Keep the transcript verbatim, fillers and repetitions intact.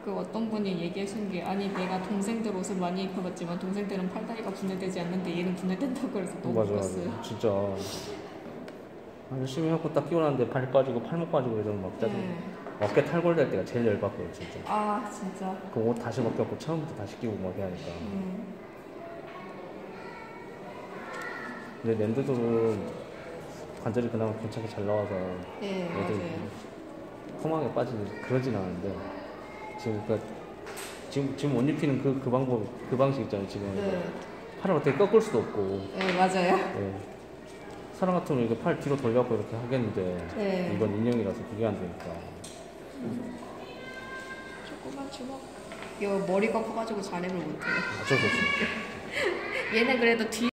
그 어떤 분이 얘기하신 게 아니 내가 동생들 옷을 많이 입혀봤지만 동생들은 팔다리가 분해되지 않는데 얘는 분해된다고 그래서 너무 맞아, 웃겼어요. 맞아. 진짜 열심히 하고 딱 끼고 났는데 발 빠지고 팔목 빠지고 이러면 막 짜증. 네. 어깨 탈골될 때가 제일 열받고요, 진짜. 아 진짜. 그 옷 다시 벗겨고 처음부터 다시 끼고 막 해야 하니까. 음. 근데 랜드들은 관절이 그나마 괜찮게 잘 나와서 네 애들 맞아요. 험하게 빠지는 그러진 않은데 지금 그러니까 지금 지금 옷 입히는 그 그 방법 그 방식 있잖아요. 지금 네. 팔을 어떻게 꺾을 수도 없고. 네 맞아요. 예. 사람 같으면 이렇게 팔 뒤로 돌려갖고 이렇게 하겠는데 네. 이건 인형이라서 그게 안 되니까. 조그만 주먹. 이거 머리가 커가지고 자립을 못해요. 어쩔 수 없어요. 얘는 그래도 뒤